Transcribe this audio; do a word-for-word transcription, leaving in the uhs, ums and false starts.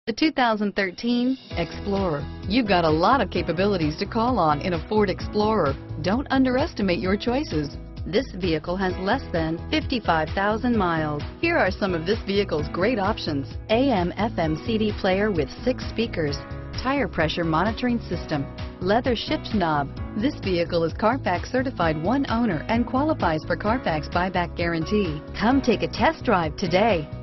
The two thousand thirteen Explorer. You've got a lot of capabilities to call on in a Ford Explorer. Don't underestimate your choices. This vehicle has less than fifty-five thousand miles. Here are some of this vehicle's great options: A M F M C D player with six speakers, tire pressure monitoring system, leather shift knob. This vehicle is CARFAX certified one owner and qualifies for CARFAX buyback guarantee. Come take a test drive today.